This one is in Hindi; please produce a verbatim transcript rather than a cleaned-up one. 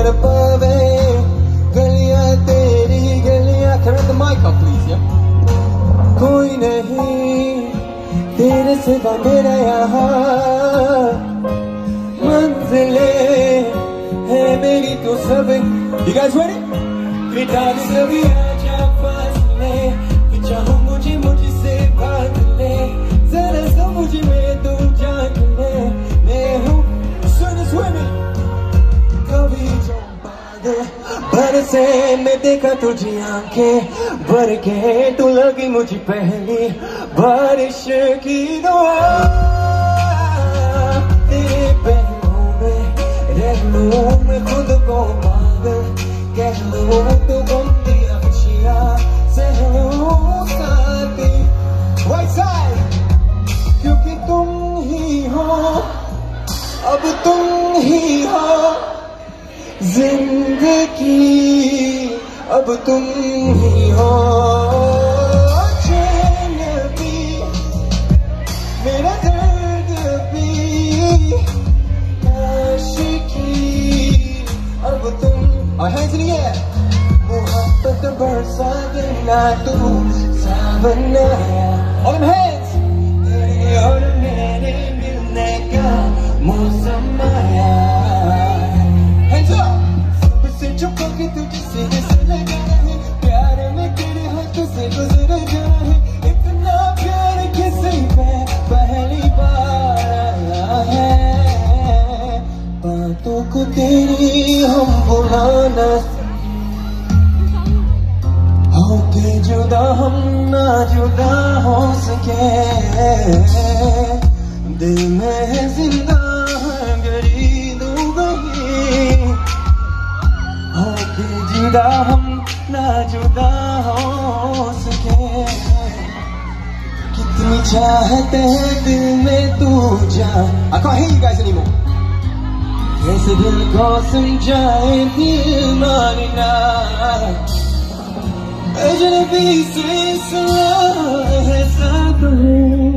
पावे गलियां तेरी गलियां। Turn the mic up please, yeah? कोई नहीं तेरे सिवा मेरा यहाँ, मंजिले है मेरी तो सब। You guys ready? मिटा दे सभी आजा फासले, चाहो मुझे मुझसे भाग ले, जरा समझ में तू जाग ले। मैं हूँ सुन सुन कभी जो बादल बरसे, मैं देखा तुझी आंखें भर के, तू लगी मुझे पहली बारिश की दुआ। तेरे पहलू में रह लूं मैं खुद को पागल, कह लूं तो बंदी खुशियाँ सह लूं साथी। Right side, क्योंकि तुम ही हो, अब तुम ही हो जिंदगी, अब तुम ही हो। चैन भी मेरा दर्द भी आशिकी, अब तुम। Our hands in the air. मोहब्बत बरसा देना तू सावन आया। All them hands. तेरे और मेरे मिलने का मौसम आया। Hands up. सबसे छुपा के तुझसे जैसे लगा है, प्यार में तेरे हाथों से गुजर जाए। इतना प्यार किसी पे पहली बार आया है, बातों को तेरी हम बुलाना, होके जुदा हम ना जुदा हो सके। दिल में जिंदा है गरीब गई, होके जुदा हम ना जुदा हो सके। कितनी चाहते हैं दिल में तू जा। I can't hear you guys anymore. कैसे दिल को समझाए दिल मानना, अजनबी से सलाह है साथ में।